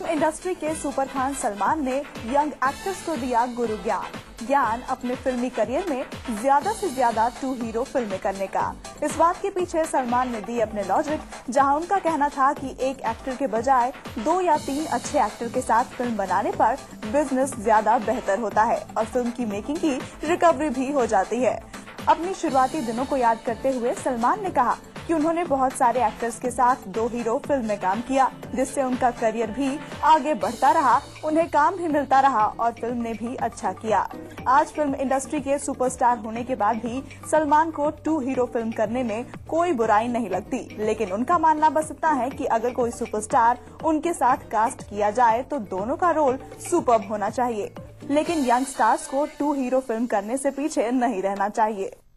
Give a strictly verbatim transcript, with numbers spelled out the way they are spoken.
Industry के सुपरखान सलमान ने young actors को दिया गुरु ज्ञान ज्ञान अपने फिल्मी करियर में ज्यादा से ज्यादा टू हीरो फिल्में करने का। इस बात के पीछे सलमान ने दी अपने लॉजिक, जहां उनका कहना था कि एक एक्टर के बजाय दो या तीन अच्छे एक्टर के साथ फिल्म बनाने पर बिजनेस ज्यादा बेहतर होता है और फिल्म की मेकिंग की रिकवरी भी हो जाती है। अपनी शुरुआती दिनों को याद करते हुए सलमान ने कहा कि उन्होंने बहुत सारे एक्टर्स के साथ दो हीरो फिल्म में काम किया, जिससे उनका करियर भी आगे बढ़ता रहा, उन्हें काम भी मिलता रहा और फिल्म ने भी अच्छा किया। आज फिल्म इंडस्ट्री के सुपरस्टार होने के बाद भी सलमान को टू हीरो फिल्म करने में कोई बुराई नहीं लगती, लेकिन उनका मानना बस इतना है कि अगर कोई सुपरस्टार उनके साथ कास्ट किया जाए तो दोनों का रोल सुपर्ब होना चाहिए, लेकिन यंग स्टार्स को टू हीरो फिल्म करने से पीछे नहीं रहना चाहिए।